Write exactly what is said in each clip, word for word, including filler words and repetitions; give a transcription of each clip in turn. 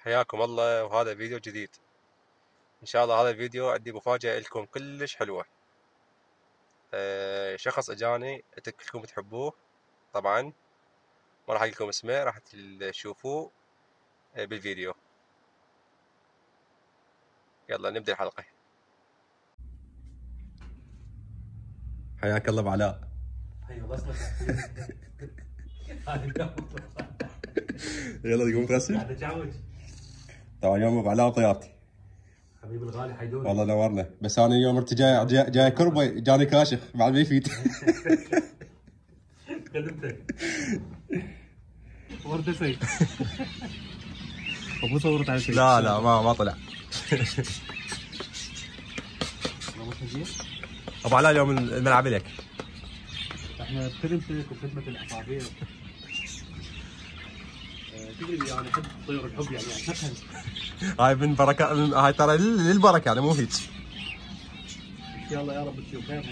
حياكم الله، وهذا فيديو جديد. ان شاء الله هذا الفيديو عندي مفاجأة لكم كلش حلوة. أه شخص اجاني كلكم تحبوه طبعا، ما راح اقول لكم اسمه، راح تشوفوه بالفيديو. يلا نبدأ الحلقة. حياك الله ابو علاء. ايوه بس يلا تقوم تغسل. قاعد اتعوج. طبعا يوم ابو علاء وطيارتي. حبيبي الغالي حيدوني. والله نورنا، بس انا اليوم انت جاي جاي, جاي كربه، جاني كاشخ بعد ما يفيد. خدمتك. ورده سيف. ابو صورت على سيف. لا لا ما ما طلع. ابو علاء اليوم الملعب لك. احنا بخدمتك وخدمه العصافير. تدري انا احب طيور الحب يعني اعتقد. هاي من بركه، هاي ترى للبركه يعني مو هيك. ان شاء الله يا رب تشوف خير.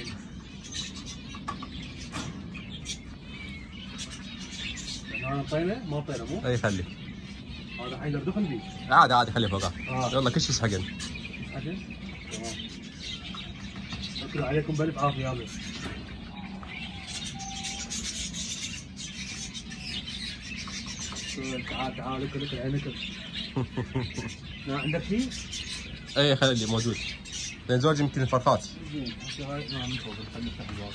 انا طينه ما طينه مو؟ اي خلي. هذا حيدر دخل بي. عادي عادي خليه فوقها. آه. يلا كل شيء يسحقن. يسحقن؟ تمام. شكرا عليكم بالف عافيه يلا. تعال تعال اكل اكل عين اكل. عندك شيء؟ اي خلي موجود. لان زوجي يمكن فرخات. زين هاي نعم فوق خلينا نفتح الباب.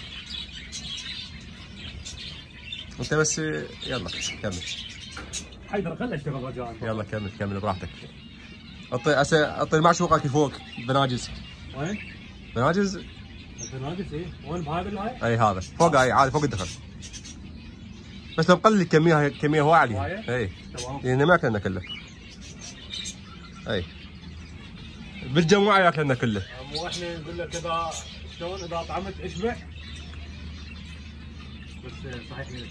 انت بس يلا كمل. حيدر خلي اشتغل رجاء. يلا كمل كمل براحتك. اعطي هسه اعطي المعشوقه كي فوق بناجز. وين؟ بناجز. البناجز ايه؟ وين بهذا الهاي؟ اي هذا فوق، هاي عادي فوق الدخل. بس لو مقلل كميه كميه هواي عاليه. اي تمام. لان ما ياكلنا كله. اي بالجماعه ياكلنا كله. مو احنا نقول لك اذا شلون اذا طعمت اشبع. بس صحيح لازم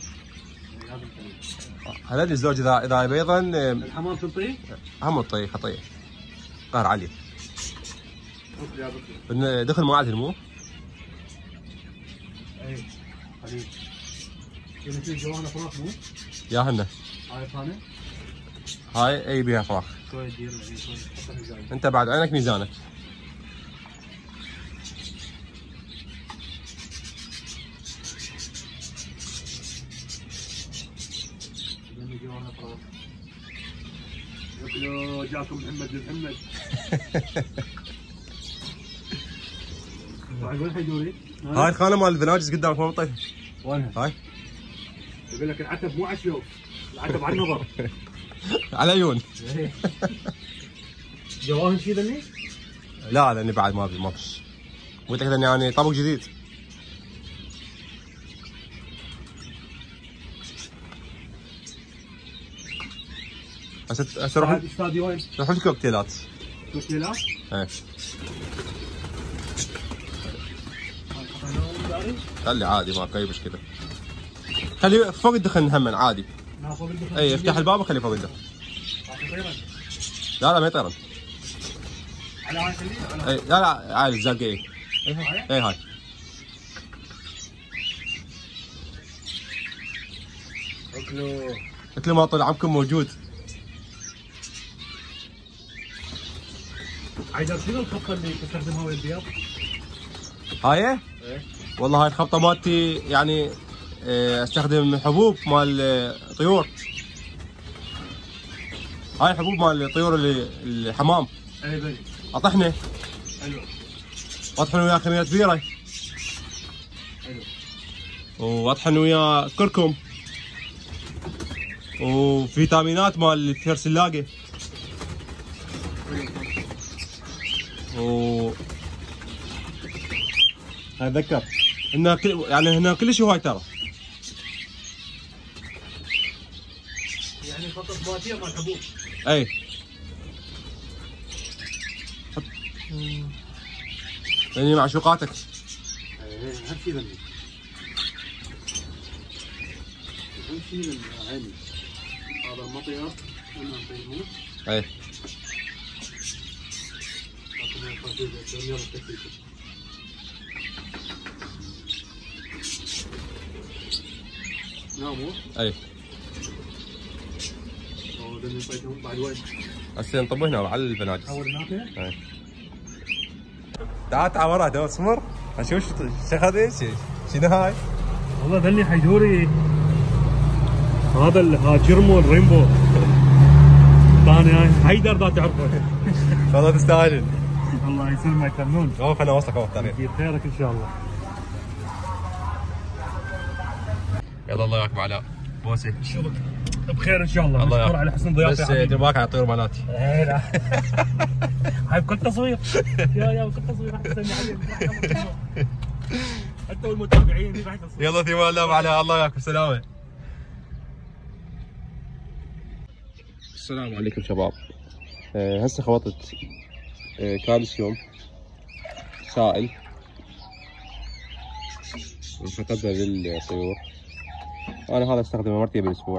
هلا الزوج اذا اذا بيضا الحمام تنطيه؟ هم الطي خطيه. قهر علي. اوكي يا بكر. دخل مو عادل مو؟ اي حبيبي. يعني في جوانا فراخ مو؟ يا هنا. هاي ثانيه؟ هاي اي بيها فراخ. شوي دير شوي. انت بعد عينك ميزانك. جوانا فراخ. ياكلوا جاكم محمد لمحمد. وين حيدوري؟ هاي الخانه مال الفناجس قدامك ما بطيها. وينها؟ هاي. يقول لك العتب مو على الشوف، العتب على النظر. على عيون. جواهن شي ذني؟ لا لاني بعد ما ما فيش. قلت لك يعني طبق جديد. هسه هسه روح استاذي وين؟ روح الكوكتيلات. كوكتيلات؟ ايه. خلي عادي ماكو اي مشكله. خلي فوق الدخن همن عادي. لا فوق الدخن. اي افتح الباب وخليه فوق الدخن. لا لا ما يطيرن. على هاي خليه؟ اي لا لا عادي الزرقاء اي. اي هاي. اي هاي. اكلوا. اكلوا ما طلع عمكم موجود. عايدر شنو الخطه اللي تستخدمها ويا البيض؟ هاي؟ ايه. والله هاي الخبطه مالتي يعني استخدم حبوب مال طيور. هاي حبوب مال طيور الحمام. اي بلي. اطحنه. حلو. واطحن وياه كميه كبيره. حلو. واطحن وياه كركم. وفيتامينات مال الفيرسلاقه. و اتذكر انها كل... يعني هنا كل شيء هواي ترى. يعني خطه ذاتيه مال حبوب. اي. يعني معشوقاتك. اي اهم شيء ذني. اهم شيء عيني. هذا المطير انا نطيبه. اي. ناموا؟ اي. بعد وين؟ هسه نطب هنا على البناجس. اول هناك؟ اي. تعال تعال ورا تو اسمر. اشوف شو هذا ايش؟ شنو هاي؟ والله ذني حيدوري. هذا ها جيرمو الرينبو. ثاني هاي حيدر ذا تعرفه. والله تستاهلين. الله يسلمك فنون. اوه خلنا اوصلك اوه ثاني. يجيب خيرك ان شاء الله. يلا الله ياكم علاء. بوسه. شوفك بخير ان شاء الله. الله مشكور على حسن ضيافتك. بس دماغك على طيور مالاتي. ايه لا. هاي بكل تصوير. يا يا بكل تصوير راح تسمي علي. حتى والمتابعين راح تصوير. يلا في الله علاء الله ياكم سلامه. السلام عليكم شباب. أه هسه خلطت أه كالسيوم سائل وحطيته للطيور. انا هذا استخدمه مرتين بالاسبوع.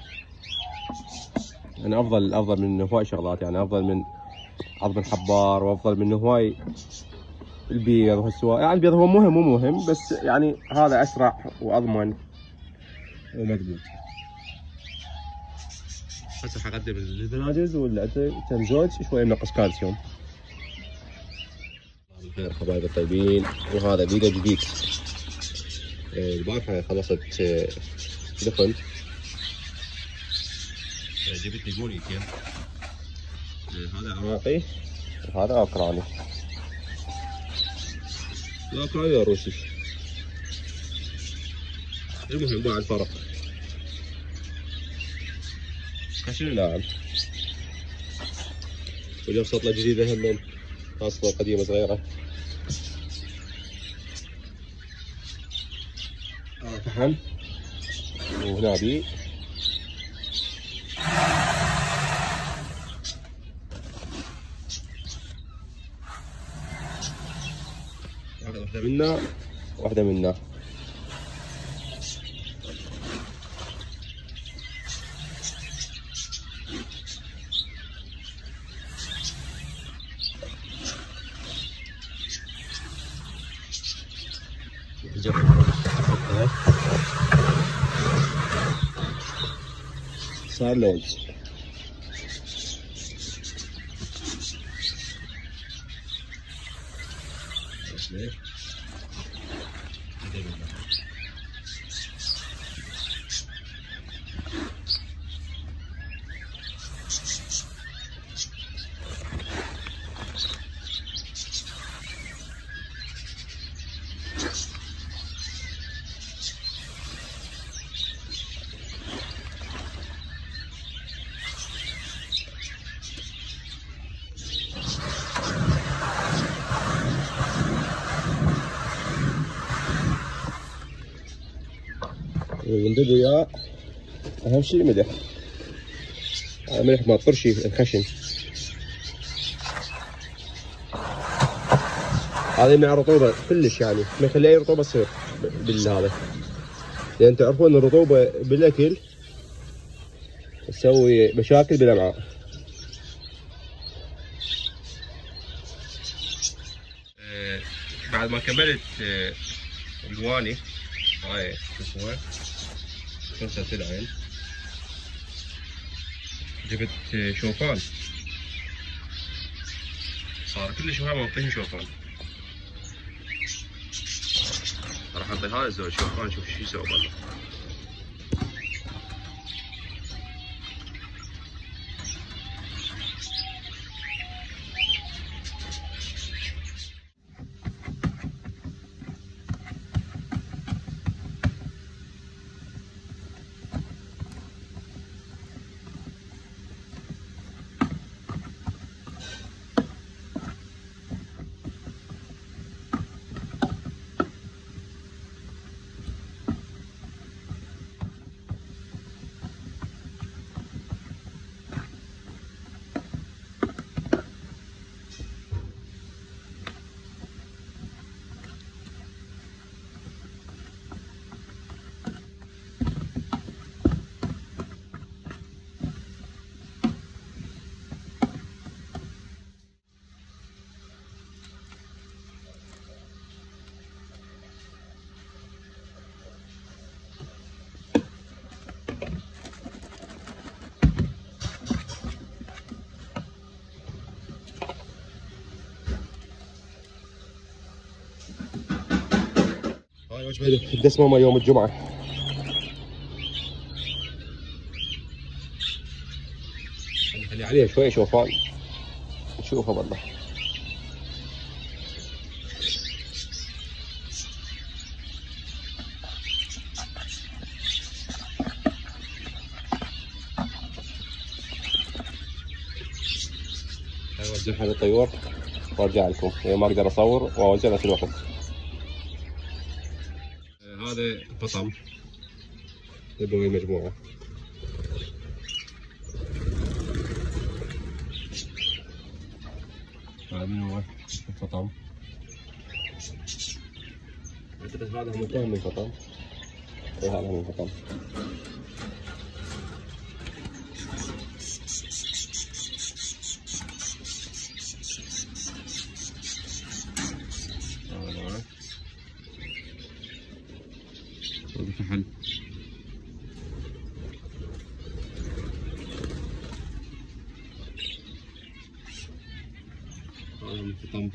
يعني افضل افضل من هواي شغلات، يعني افضل من عظم الحبار وافضل من هواي البيض وهالسوائل. يعني البيض هو مهم مو مهم، بس يعني هذا اسرع واضمن ومضبوط. هسه حقدم الدناجز واللتم زوج شوي منقص كالسيوم. بالخير حبايبي الطيبين، وهذا فيديو جديد. البارحة خلصت دفن، جبت لي بونيتين. هذا عراقي وهذا اوكراني. الاوكراني والروسي. المهم مع الفرق. خشن لاعب. واليوم سطلة جديدة هم من خاصة قديمة صغيرة. آه فحم وهنا بي. واحدة منا واحدة منا. صار لوز. وندب وياه اهم شيء ملح. ملح ما طرشي الخشن. هذا يمنع الرطوبة كلش، يعني ما يخلي اي رطوبة تصير بالهذا، لان تعرفون الرطوبة بالاكل تسوي مشاكل بالامعاء. بعد ما كملت الواني هاي شو اسمه خمسة العين، جبت شوفان. صار كلش مهم اعطيه شوفان. راح اعطي هذا الزوج شوفان شوف شو يسوي بالله. وجبة الدسمة يوم الجمعة. خلي عليها شوي شوفان نشوفها والله. اوزعها للطيور وارجع لكم، ما اقدر اصور واوزعها في الوقت. هذا فطم يبقى المجموعة. هذا من هو الفطم. اعتقد هذا هو منتهى من الفطم. اي هذا هو الفطم. هذا فحل. هذا من الفطم.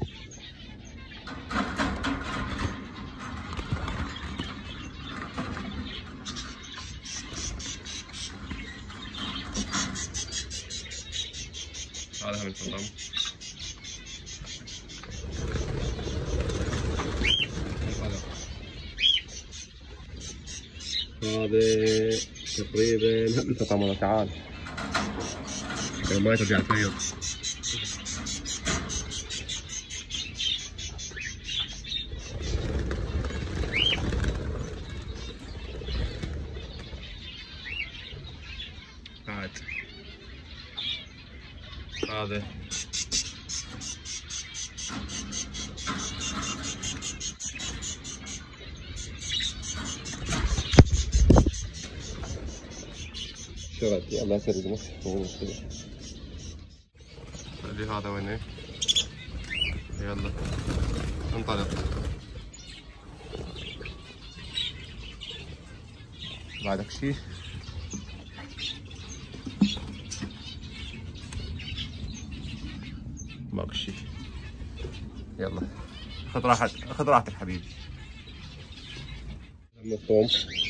هذا من الفطم. هذا تقريبا من الفطم. والله تعال ما ترجع تفيض. عاد هذا شرد. يلا سرد مش مو مشكلة. خلي هذا وينه. يلا انطلق. بعدك شي. ماكو شي. يلا خذ راحتك، خذ راحتك حبيبي. الثوم.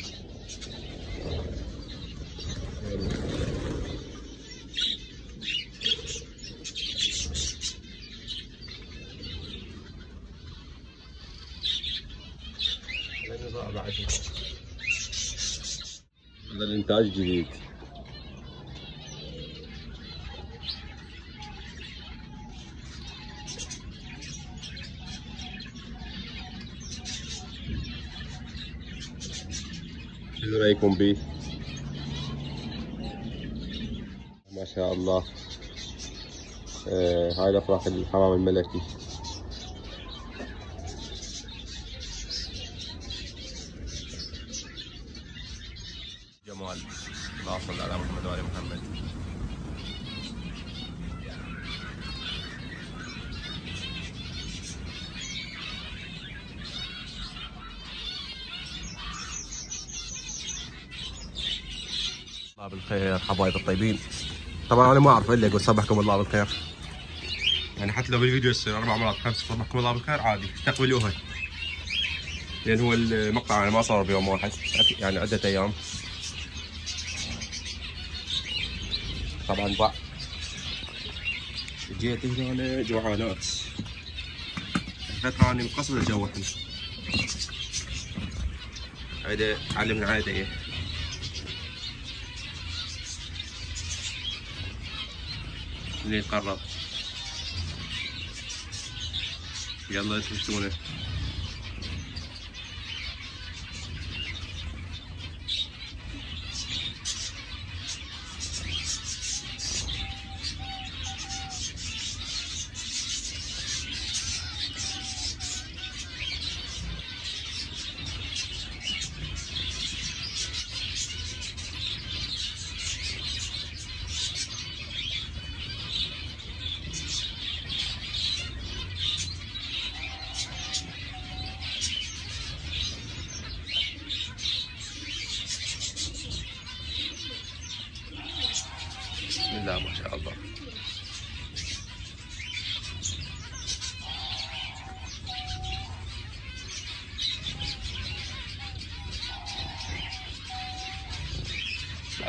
هذا الانتاج جديد. شو رايكم بيه؟ ما شاء الله. آه هاي الافراح الحمام الملكي. جمال. اللهم صل على محمد وآل محمد. الله بالخير حبايب الطيبين. طبعا انا ما اعرف الا اقول صبحكم الله بالخير. يعني حتى لو بالفيديو يصير اربع مرات خمس صبحكم الله بالخير عادي تقبلوها. لان هو المقطع انا ما صار بيوم واحد، يعني عدة ايام. طبعا بع جيت هنا جوعانات. الفترة اني مقصر الجو الحين. هيدا علمنا عادي. اللي يقرب يلا تشتونه. بسم الله ما شاء الله.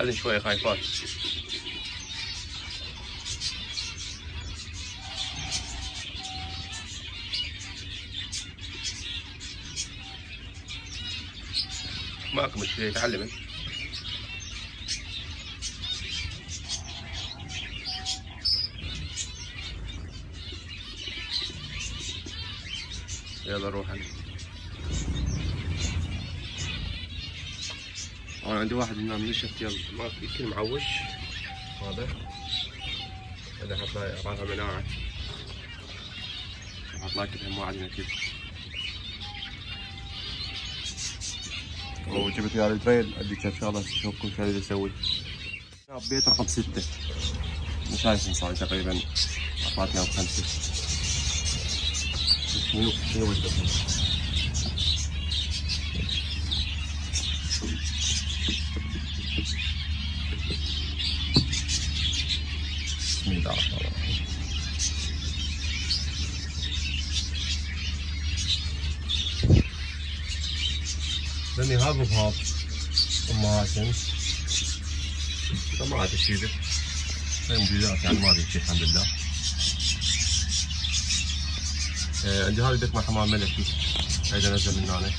خلي شوي خايفات. ماكو مشكلة يتعلمن. يلا روح هلا. انا عندي واحد هنا من الشتيل ما يمكن معوج هذا. هذا حط له راسه مناعة. حط له كذا ما عندنا كذا. وجبت وياه التريل عندي كم شغلة شوفكم شو اللي اسوي. بيت رقم ستة. مش شايفين صار تقريبا اعطاني يوم خمسة. شنو شنو وجبتهم؟ بسم الله الرحمن الرحيم. لاني هذا وهذا امهاتهم ما عاد تشيله هاي موجودات يعني ما في شيء الحمد لله. آه عندي هذا بيت مع حمام ملكي هيدا نزل من هنا.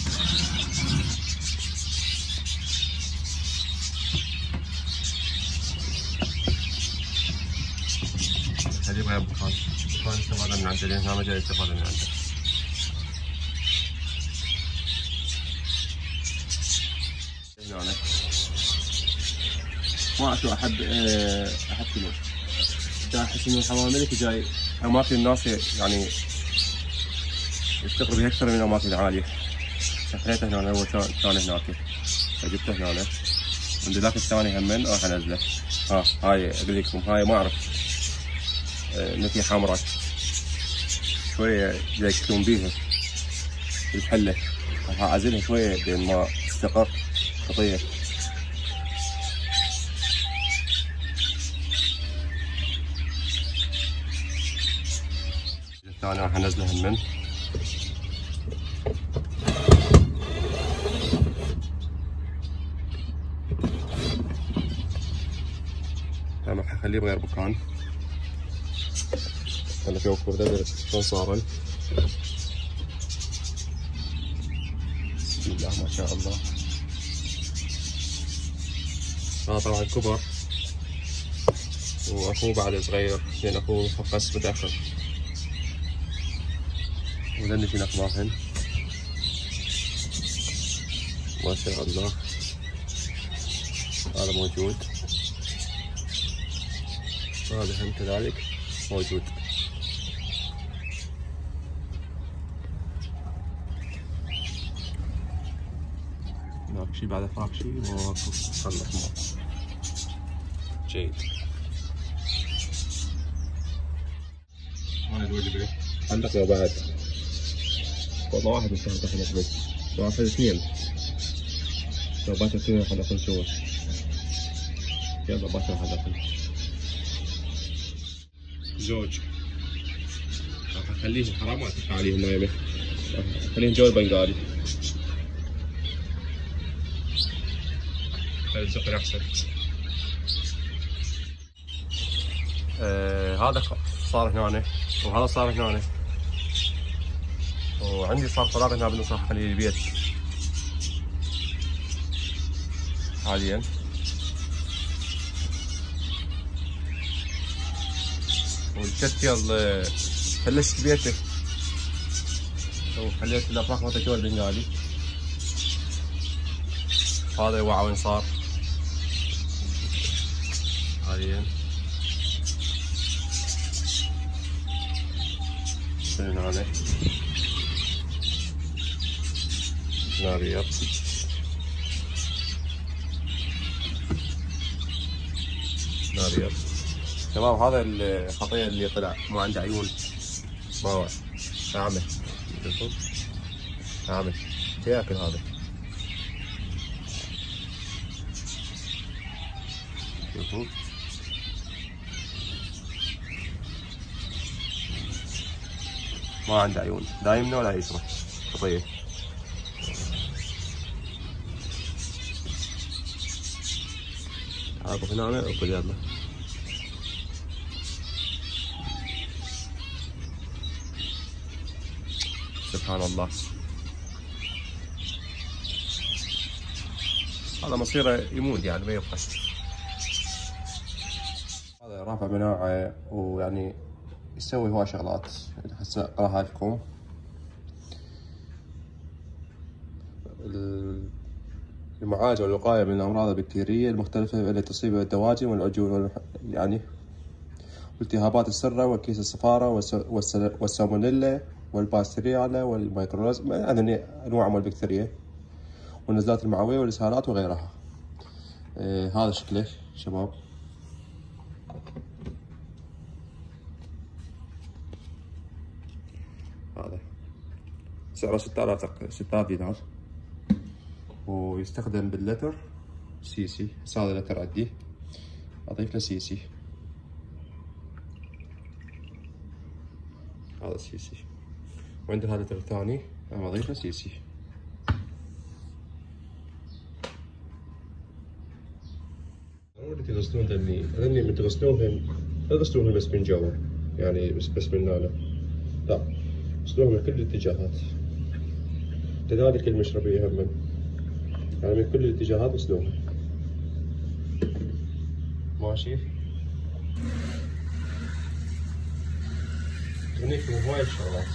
هذي غير بخان بخان استفاد من عنده لان هنا ما جاي يستفاد من عنده. هنا ما شو احب احب شنو احس انه الحمام الملكي جاي اماكن الناس يعني يشتغلوا بها اكثر من الاماكن العاليه. شفريته هنا هو كان كان هناك فجبته هنا. عند ذاك الثاني همين راح انزله. ها هاي اقول لكم هاي ما اعرف نتي حمراء شويه ياكلون بيها الحله. راح اعزلها شويه لين ما تستقر تطير. الثاني راح انزله همين. راح اخليه بغير مكان. هلا شوفوا بدر شلون صارن. بسم الله ما شاء الله. هذا طبعا كبر واخوه بعد صغير لان اخوه فقس متاخر. وذني في اخبارهن ما شاء الله. هذا موجود. هذا هم كذلك موجود. هناك شي بعد فاك شي ماكو خلص ماكو. جيد. هاي الوجبة عندك بعد والله واحد من الشهر دخلت بس واحد اثنين لو باكر اثنين حلقين سوا. يلا باكر حلقين زوج. راح اخليه حرام ما اتفق عليهم ما يبي. خليهم جو البنغالي. خلي الزفر احسن. آه هذا صار هنا وهذا صار هنا وعندي صار فراغ هنا بالنص. راح اخليه البيت حاليا. والشتيل فلشت بيته وخليت الافراخ مالته جو البنغالي. هذا يوعى وين صار حاليا. من هنا ناريات. ناريات شباب. هذا الخطية اللي طلع ما عنده عيون باوع أعمى. شوفوا أعمى ياكل هذا. شوفوا ما عنده عيون لا يمنى ولا يسرى. خطية. اكو هنا اكو يلا. سبحان الله، هذا مصيره يموت يعني ما يبقى. هذا رافع مناعة ويعني يسوي هواي شغلات هسه اقراها لكم. المعالجة والوقاية من الأمراض البكتيرية المختلفة التي تصيب الدواجن والعجول يعني والتهابات السرة وكيس الصفارة والسالمونيلا والباستريالا والميكروزم، هذه أنواع من البكتيريا والنزلات المعوية والإسهالات وغيرها. آه هذا شكله شباب. هذا سعره ستة آلاف ستة آلاف دينار ويستخدم باللتر سيسي. هذا لتر عندي اضيف له سيسي، هذا سيسي، وعندي هذا لتر ثاني انا اضيف له سيسي. ضروري تغسلون ذني ذني من تغسلوهم لا تغسلوهم بس من جوا يعني بس بس من هنا، لا غسلوهم من كل الاتجاهات، كذلك المشربية هم يعني من كل الاتجاهات غسلوها. ماشي. هنيك هواي شغلات.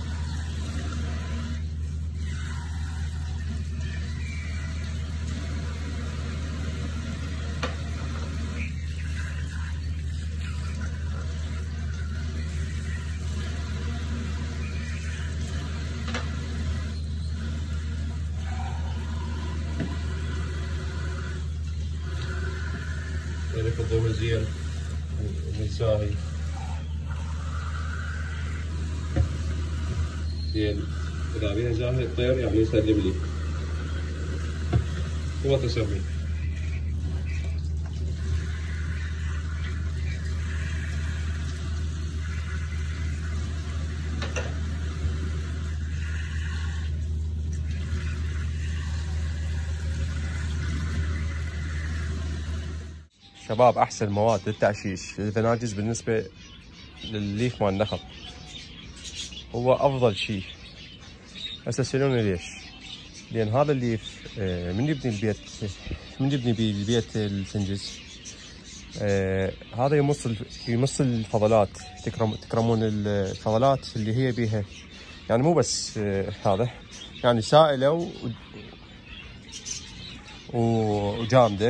ذلك الضوء زين ومساهي زين. إذا بيها زاهي الطير يعني يسلم لي هو تسمي. شباب أحسن مواد للتعشيش للفناجز بالنسبة للليف مال النخل هو أفضل شيء. هسه تسألوني ليش؟ لأن هذا الليف من يبني البيت من يبني بالبيت الفنجز هذا يمص يمص الفضلات. تكرم تكرمون الفضلات اللي هي بيها يعني مو بس هذا يعني سائلة وجامدة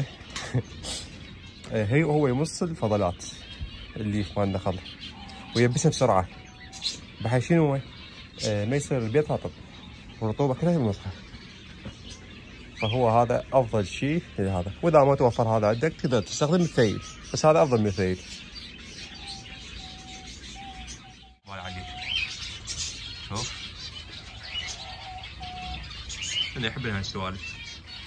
هي هو يمص الفضلات الليف مال النخل ويبسها بسرعة بحيث شنو ما يصير البيت رطب والرطوبة كلها يمصها. فهو هذا أفضل شيء لهذا. وإذا ما توفر هذا عندك تقدر تستخدم الثيل بس هذا أفضل من الثيل. شوف أنا أحب هاي السوالف.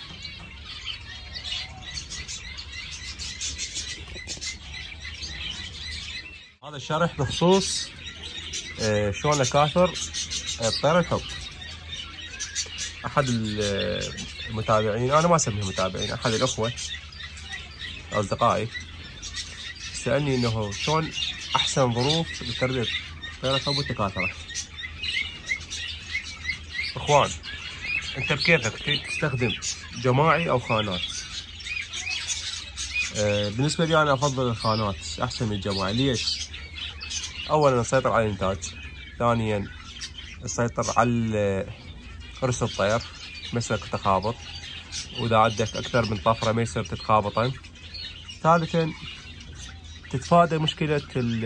هذا الشرح بخصوص آه شلون اكاثر طير الحب. احد المتابعين انا ما اسميهم متابعين احد الاخوه اصدقائي سالني انه شلون احسن ظروف لتربيه طير الحب والتكاثره. اخوان انت بكيفك تستخدم جماعي او خانات. آه بالنسبه لي انا افضل الخانات احسن من الجماعي. ليش؟ اولا نسيطر على الانتاج، ثانيا نسيطر على رس الطير ما يصير تخابط، واذا عندك اكثر من طفره ما يصير تتخابطن. ثالثا تتفادى مشكله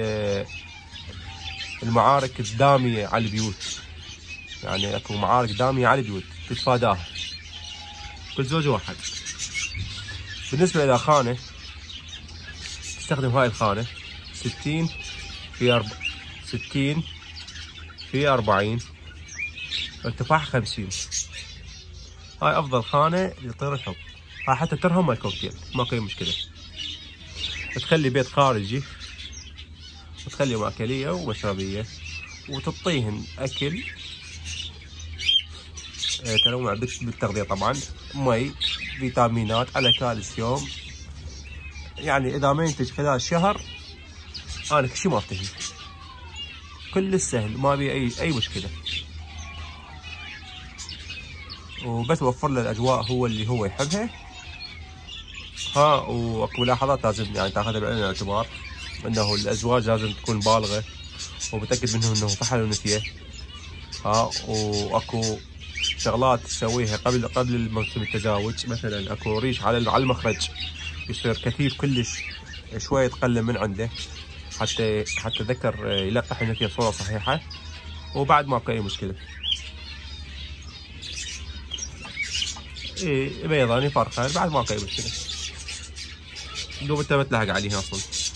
المعارك الداميه على البيوت، يعني اكو معارك داميه على البيوت تتفاداها. كل زوج واحد. بالنسبه الى خانه تستخدم هاي الخانه ستين في أربعة ستين في أربعين ارتفاعها خمسين. هاي افضل خانه لطير الحب. هاي حتى ترهم مال كوكتيل ماكو اي مشكله. تخلي بيت خارجي وتخلي مأكليه ومشربيه وتعطيهن اكل تنوع بالتغذيه طبعا، مي، فيتامينات على كالسيوم يعني اذا ما ينتج خلال شهر انا كل شيء ما افتهي، كل سهل ما بي اي اي مشكله، وبس وفر له الاجواء هو اللي هو يحبها. ها واكو ملاحظات لازم يعني تاخذها بعين الاعتبار، انه الازواج لازم تكون بالغه ومتاكد منه انه فحل ونثيه. ها واكو شغلات تسويها قبل قبل موسم التزاوج، مثلا اكو ريش على على المخرج يصير كثيف كلش، شويه تقلم من عنده حتى حتى الذكر يلقح النثيه بصوره صحيحه، وبعد ماكو اي مشكله. اي بيضاني فرخه بعد ماكو اي مشكله، دوب انت ما تلحق عليها اصلا.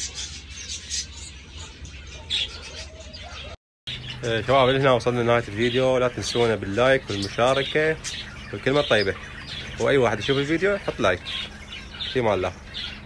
شباب لهنا وصلنا لنهاية الفيديو، لا تنسونا باللايك والمشاركة والكلمة الطيبة، واي واحد يشوف الفيديو يحط لايك. في مال الله.